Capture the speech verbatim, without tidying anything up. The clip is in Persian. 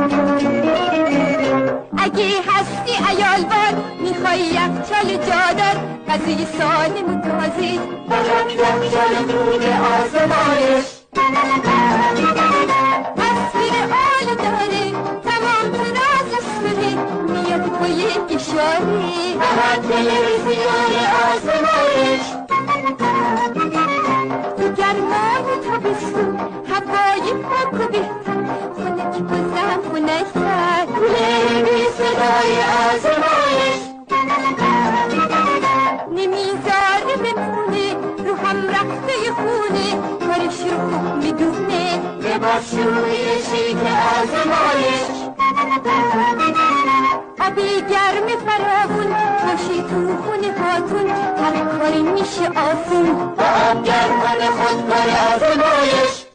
اگه هستی عیالوار میخوای یخچال جادار غذای سالم و تازه فقط یخچال دود آزمایش تصویر آلو داره تمام تو راز اسمه میاد با یک اشاره فقط تلویزیون آزمایش تو گرمای تابستون هوای پاک و بهتر خنک بازم خنک‌تر کولر بی صدای آزمایش نمیذاره بمونه رو هم رفته خونه کارش رو خوب میدونه لباسشوی شیک آزمایش آبی گرم فراوون باشه تو خونه هاتون هر کاری میشه آسون با آب گرمان خود کار آزمایش